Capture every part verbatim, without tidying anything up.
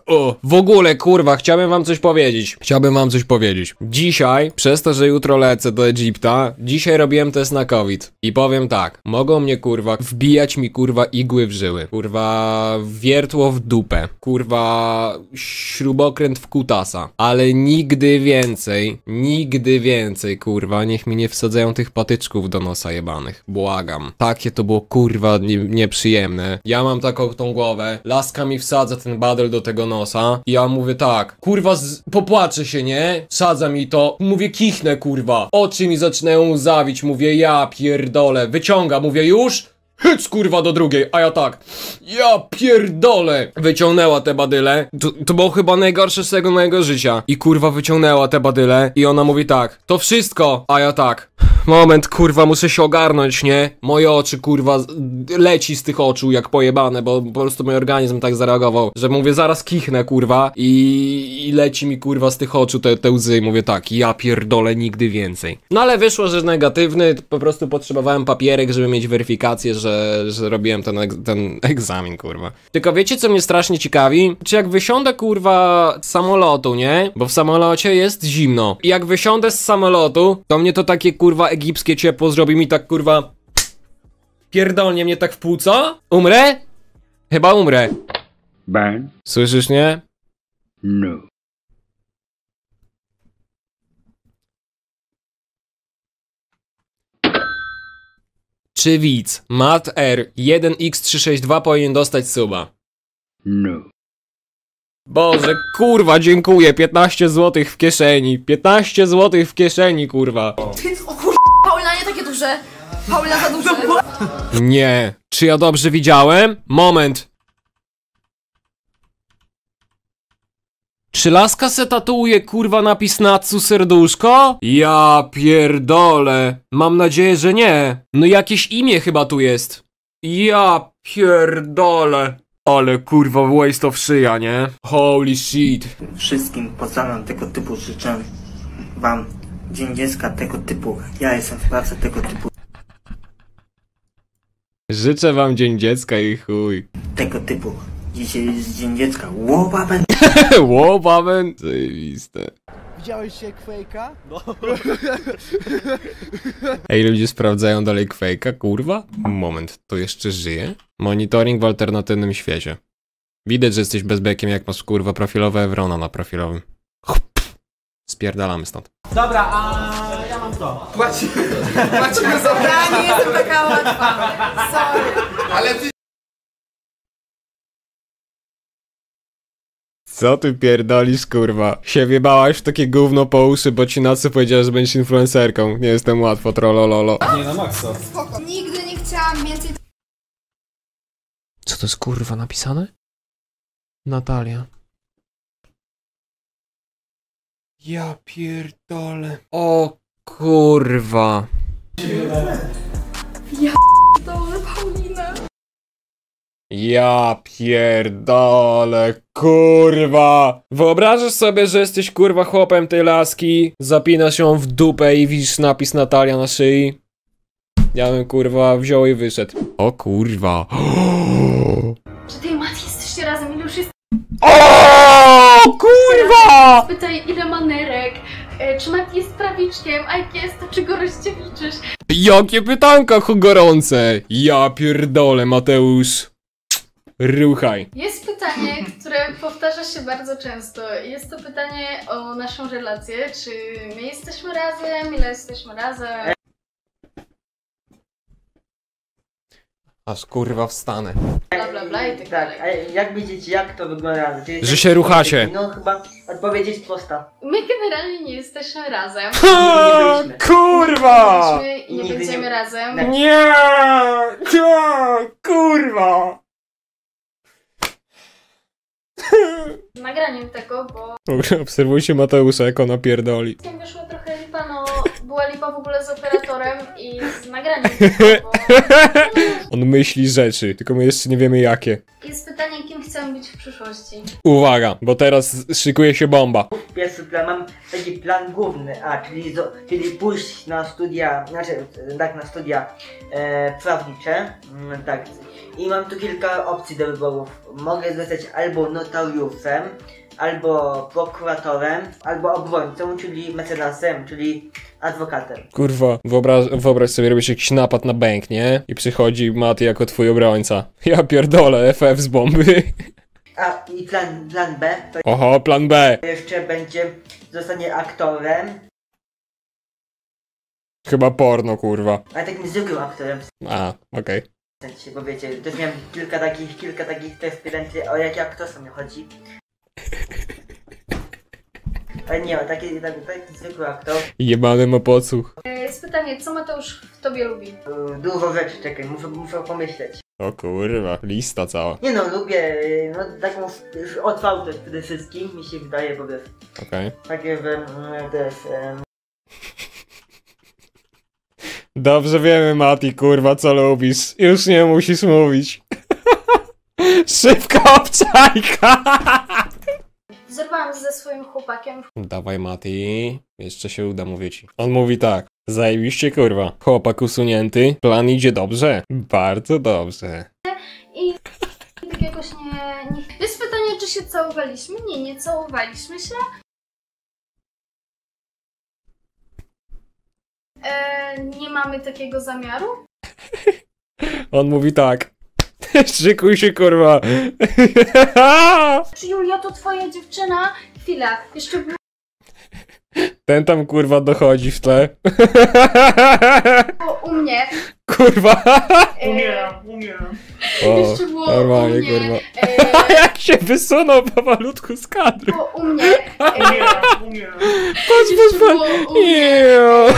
O, w ogóle, kurwa, chciałbym wam coś powiedzieć. Chciałbym wam coś powiedzieć. Dzisiaj, przez to, że jutro lecę do Egipta, dzisiaj robiłem test na COVID. I powiem tak, mogą mnie, kurwa, wbijać mi, kurwa, igły w żyły. Kurwa, wiertło w dupę. Kurwa, śrubokręt w kutasa. Ale nigdy więcej, nigdy więcej, kurwa, niech mi nie wsadzają tych patyczków do nosa jebanych. Błagam. Takie to było, kurwa, nie, nieprzyjemne. Ja mam taką tą głowę, laska mi wsadza ten badel do tego nosa i ja mówię tak, kurwa, z... popłaczę się, nie? Wsadza mi to, mówię, kichnę, kurwa. Oczy mi zaczynają łzawić, mówię, ja pierdolę. Wyciąga, mówię, już? Hyc, kurwa, do drugiej, a ja tak, ja pierdolę. Wyciągnęła te badyle, to, to było chyba najgorsze z tego mojego życia. I kurwa wyciągnęła te badyle i ona mówi tak, to wszystko, a ja tak, moment, kurwa, muszę się ogarnąć, nie? Moje oczy, kurwa, leci z tych oczu jak pojebane, bo po prostu mój organizm tak zareagował, że mówię, zaraz kichnę, kurwa, i, i leci mi, kurwa, z tych oczu te, te łzy i mówię tak, ja pierdolę, nigdy więcej. No ale wyszło, że negatywny, po prostu potrzebowałem papierek, żeby mieć weryfikację, że Że, że robiłem ten, ten egzamin, kurwa. Tylko wiecie, co mnie strasznie ciekawi? Czy jak wysiądę, kurwa, z samolotu, nie? Bo w samolocie jest zimno. I jak wysiądę z samolotu, to mnie to takie, kurwa, egipskie ciepło zrobi mi tak, kurwa... Pierdolnie mnie tak w płuco? Umrę? Chyba umrę. Burn? Słyszysz, nie? No. Czy widz Mat R jeden X trzysta sześćdziesiąt dwa powinien dostać suba? No. Boże, kurwa, dziękuję, piętnaście złotych w kieszeni, piętnaście złotych w kieszeni, kurwa. O kur... Paulina, nie takie duże. Paulina za duże. Nie, czy ja dobrze widziałem? Moment. Czy laska se tatuuje, kurwa, napis Natsu serduszko? Ja pierdolę. Mam nadzieję, że nie. No jakieś imię chyba tu jest. Ja pierdolę. Ale kurwa waste of szyja, nie? Holy shit. Wszystkim patronom tego typu życzę wam Dzień Dziecka tego typu. Ja jestem w pracy tego typu. Życzę wam Dzień Dziecka i chuj. Tego typu. Dzisiaj jest Dzień Dziecka. Łobaben. Łobaben. Zajebiste. Widziałeś się Quake'a? No. Ej, ludzie sprawdzają dalej Quake'a, kurwa? Moment, to jeszcze żyje? Monitoring w alternatywnym świecie. Widać, że jesteś bezbekiem, jak masz, kurwa, profilowe Evrona na profilowym. Spierdalamy stąd. Dobra, a ja mam to. Płacimy, płacimy za Ja nie jestem taka łatwa. Sorry. Ale ty... Co ty pierdolisz, kurwa? Się wiebałaś w takie gówno po uszy, bo ci Natsu powiedziała, że będziesz influencerką. Nie jestem łatwo, trollololo. Nie na maksa. Nigdy nie chciałam więcej... Co to jest, kurwa, napisane? Natalia. Ja pierdolę. O kurwa. Ja p***dolę, Paulina. Ja pierdolę, kurwa. Wyobrażasz sobie, że jesteś, kurwa, chłopem tej laski, zapinasz ją w dupę i widzisz napis Natalia na szyi? Ja bym, kurwa, wziął i wyszedł. O kurwa. Czy ty i Mati jesteście razem? Ile już jest? O kurwa! Pytaj, ile ma nerek? E, czy Mati jest prawiczkiem? A jak jest, to czy go rozdziewiczysz? Jakie pytanka gorące! Ja pierdolę, Mateusz. Ruchaj. Jest pytanie, które powtarza się bardzo często. Jest to pytanie o naszą relację. Czy my jesteśmy razem? Ile jesteśmy razem? Aż kurwa wstanę. Bla bla bla i tak Tak, dalej. a jak widzicie, jak to wygląda? Czy Że się ruchacie. No chyba odpowiedź jest prosta. My generalnie nie jesteśmy razem. Ha, byliśmy. kurwa! Nie byliśmy i nie Nigdy nie- będziemy razem. Nie. Nie! Nie! Kurwa! Nagraniem tego, bo Obserwujcie Mateusza, jak ona pierdoli. z tym wyszło trochę lipa, no była lipa w ogóle z operatorem i z nagraniem tego, bo... On myśli rzeczy, tylko my jeszcze nie wiemy jakie. Jest pytanie, kim chcemy być w przyszłości. Uwaga, bo teraz szykuje się bomba. Pierwszy plan, mam taki plan główny, a czyli, zo, czyli pójść na studia, znaczy tak na studia e, prawnicze, mm, tak, I mam tu kilka opcji do wyborów. Mogę zostać albo notariuszem, albo prokuratorem, albo obrońcą, czyli mecenasem, czyli adwokatem. Kurwa, wyobraź, wyobraź sobie, robisz jakiś napad na bank, nie? I przychodzi Mati jako twój obrońca. Ja pierdolę, F F z bomby. A i plan, plan B, to Oho, plan B. jeszcze będzie, zostanie aktorem, Chyba porno, kurwa. ale takim zwykłym aktorem. A, okej. W sensie, bo wiecie, też miałem kilka takich, kilka takich też pytań, o jakie aktorstwo mi chodzi. Ale nie, taki, taki, taki zwykły aktor. Jebany ma podsłuch. Jest pytanie, co Mateusz w tobie lubi? Yy, Dużo rzeczy, czekaj, muszę, muszę pomyśleć. O kurwa, lista cała. Nie no, lubię, yy, no taką już otwartość przede wszystkim, mi się wydaje, bo wiesz, Okej. takie, że mm, też... Yy, Dobrze wiemy, Mati, kurwa, co lubisz. Już nie musisz mówić. Szybka obczajka! Zerwałam ze swoim chłopakiem. Dawaj, Mati. Jeszcze się uda, mówię ci. On mówi tak. Zajebiście, kurwa. Chłopak usunięty. Plan idzie dobrze. Bardzo dobrze. I tak jakoś nie, nie... Jest pytanie, czy się całowaliśmy? Nie, nie całowaliśmy się. E, nie mamy takiego zamiaru. On mówi tak. Szykuj się, kurwa. Czy Julia to twoja dziewczyna? Chwila, jeszcze było Ten tam, kurwa, dochodzi w tle. u mnie. Kurwa. E, umieram, umieram. O, jeszcze było normalnie, u mnie. kurwa. E, Jak się wysunął powolutku z kadru. było u mnie. E, Umieram, umieram. Patrz, jeszcze patrz, było patrz. u mnie. Eee.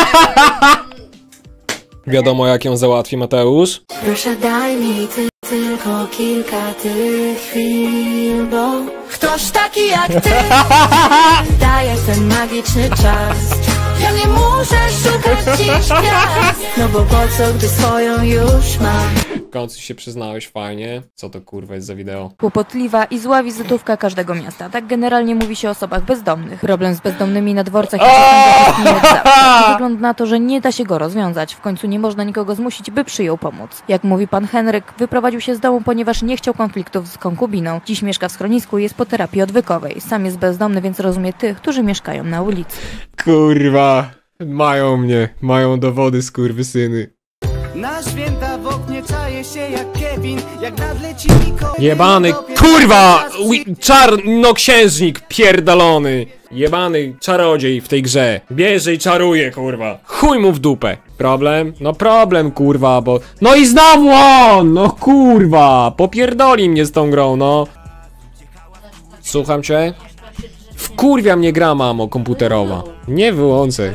Wiadomo, jak ją załatwi Mateusz? Proszę daj mi ty, tylko kilka tych chwil, bo ktoś taki jak ty daje ten magiczny czas. Ja nie muszę szukać dziś gwiazd, no bo po co, gdy swoją już mam. W końcu się przyznałeś, fajnie. Co to kurwa jest za wideo? Kłopotliwa i zła wizytówka każdego miasta. Tak generalnie mówi się o osobach bezdomnych. Problem z bezdomnymi na dworcach i przesądzach istnieje od zawsze. Wygląda na to, że nie da się go rozwiązać. W końcu nie można nikogo zmusić, by przyjął pomoc. Jak mówi pan Henryk, wyprowadził się z domu, ponieważ nie chciał konfliktów z konkubiną. Dziś mieszka w schronisku i jest po terapii odwykowej. Sam jest bezdomny, więc rozumie tych, którzy mieszkają na ulicy. Kurwa. Mają mnie. Mają dowody, skurwysyny. Na święta w oknie czaje się jak Kevin, jak nadleci Mikołaj. Jebany, kurwa! Wi- Czarnoksiężnik pierdolony! Jebany czarodziej w tej grze. Bierze i czaruje, kurwa. Chuj mu w dupę. Problem? No problem, kurwa, bo... No i znowu on! No kurwa! Popierdoli mnie z tą grą, no. Słucham cię? Wkurwia mnie gra, mamo, komputerowa. Nie wyłączę.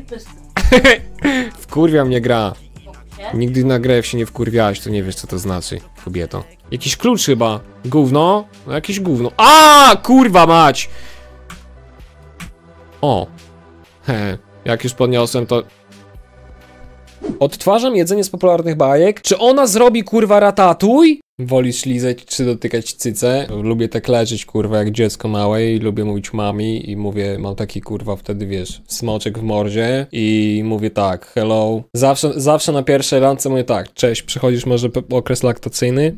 Wkurwia mnie gra. Nigdy na grę się nie wkurwiałeś, to nie wiesz co to znaczy, kobieto. Jakiś klucz chyba. Gówno? No jakieś gówno. A, kurwa mać! O. He, jak już podniosłem to... Odtwarzam jedzenie z popularnych bajek. Czy ona zrobi kurwa ratatuj? Wolisz lizać czy dotykać cyce? Lubię tak leżeć kurwa jak dziecko małe i lubię mówić mami i mówię, mam taki kurwa wtedy wiesz, smoczek w mordzie i mówię tak, hello. Zawsze, zawsze na pierwszej randce mówię tak, cześć, przychodzisz może okres laktacyjny?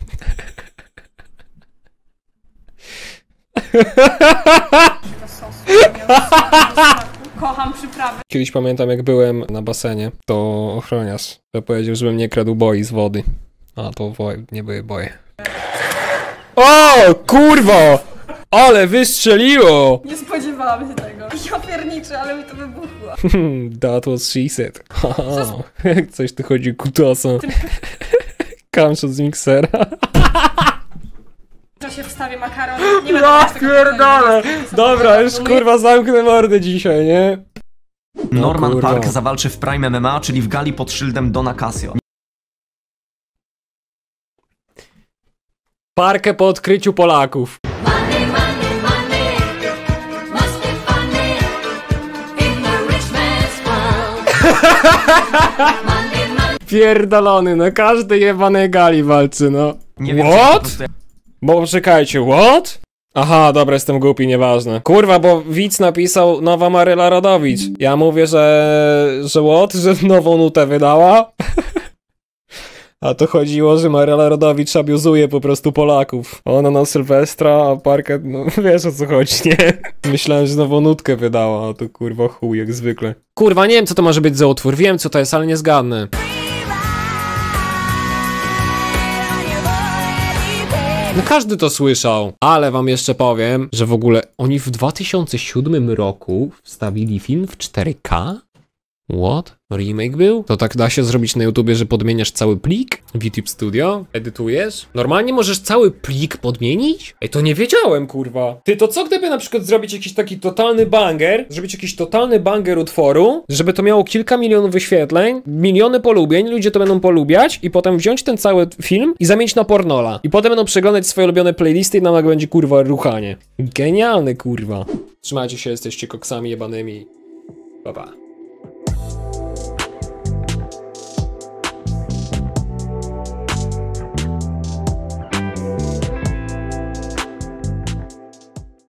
Kocham przyprawy. Kiedyś pamiętam jak byłem na basenie, to ochroniarz to powiedział, żebym nie kradł boi z wody. A to woje, nie były boje. O, kurwo! Ale wystrzeliło! Nie spodziewałam się tego. Ja pierniczę, ale mi to wybuchło. That was she said. Jak coś tu chodzi kutasem. Kamszot z miksera. To się wstawię makaron. Nie będę brać tego Pierdolę! Dobra, już kurwa zamknę mordę dzisiaj, nie? No, Norman kurwa. Park zawalczy w Prime M M A, czyli w gali pod szyldem Dona Casio. Parkę po odkryciu Polaków. Pierdolony, na każdej jebanej gali walczy, no. Nie wiem, What? czy to Bo czekajcie, what? Aha, dobra, jestem głupi, nieważne. Kurwa, bo widz napisał nowa Maryla Rodowicz. Ja mówię, że... że what? Że nową nutę wydała? A to chodziło, że Marela Rodowicz abuzuje po prostu Polaków. Ona na Sylwestra, a Parket, no wiesz o co chodzi, nie? Myślałem, że znowu nutkę wydała, a to kurwa chuj jak zwykle. Kurwa, nie wiem co to może być za utwór, wiem co to jest, ale nie zgadnę. No każdy to słyszał, ale wam jeszcze powiem, że w ogóle oni w dwa tysiące siódmym roku wstawili film w cztery K? What? Remake był? To tak da się zrobić na YouTubie, że podmieniasz cały plik w YouTube Studio? Edytujesz? Normalnie możesz cały plik podmienić? Ej, to nie wiedziałem, kurwa. Ty, to co gdyby na przykład zrobić jakiś taki totalny banger, zrobić jakiś totalny banger utworu, żeby to miało kilka milionów wyświetleń, miliony polubień, ludzie to będą polubiać i potem wziąć ten cały film i zamienić na pornola. I potem będą przeglądać swoje ulubione playlisty i nam będzie, kurwa, ruchanie. Genialne, kurwa. Trzymajcie się, jesteście koksami jebanymi. Pa, pa.